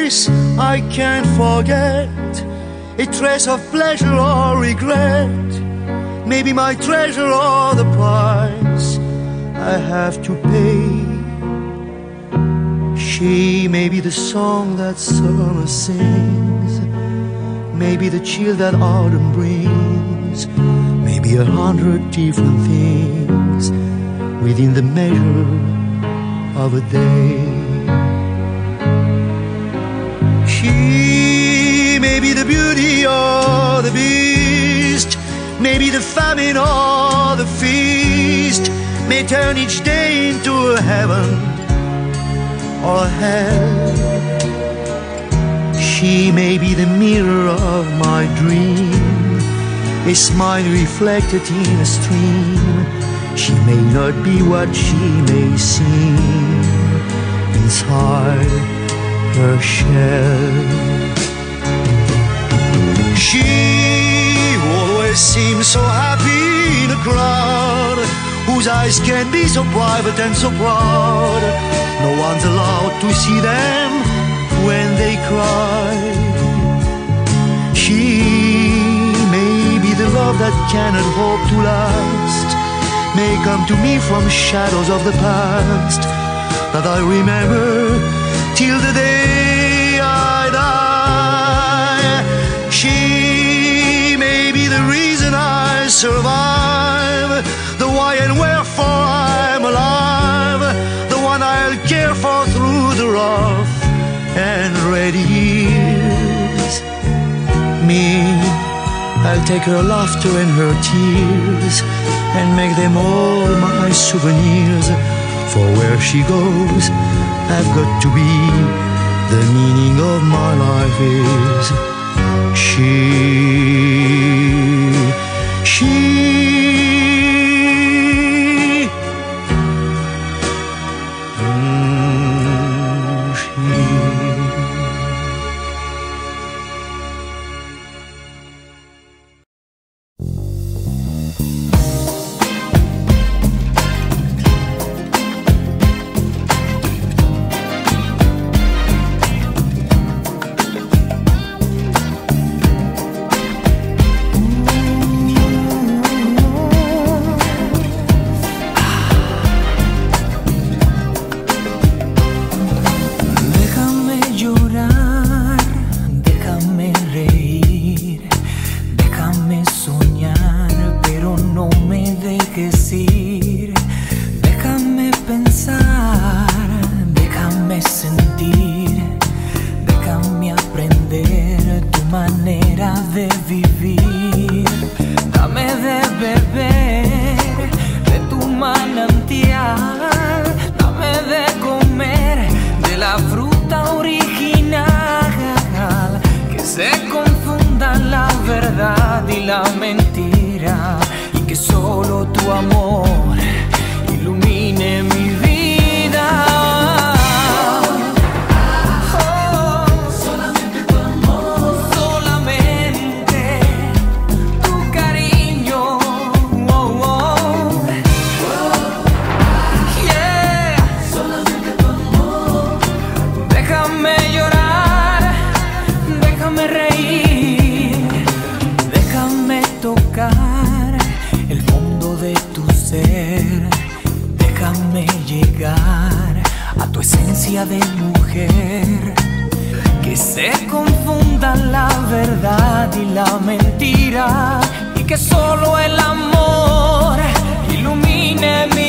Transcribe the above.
face I can't forget, a trace of pleasure or regret, maybe my treasure or the price I have to pay. She may be the song that summer sings, maybe the chill that autumn brings, maybe 100 different things within the measure of a day. She may be the beauty or the beast, maybe the famine or the feast, may turn each day into a heaven or hell. She may be the mirror of my dream, a smile reflected in a stream. She may not be what she may seem inside her shell. She always seems so happy in a crowd, whose eyes can be so private and so proud. No one's allowed to see them when they cry. She may be the love that cannot hope to last, may come to me from shadows of the past that I remember till the day I die. She may be the reason I survive, the why and wherefore I'm alive, the one I'll care for through the rough and ready years. Me, I'll take her laughter and her tears and make them all my souvenirs. For where she goes, I've got to be. The meaning of my life is she. Mentira, y que solo el amor ilumine mi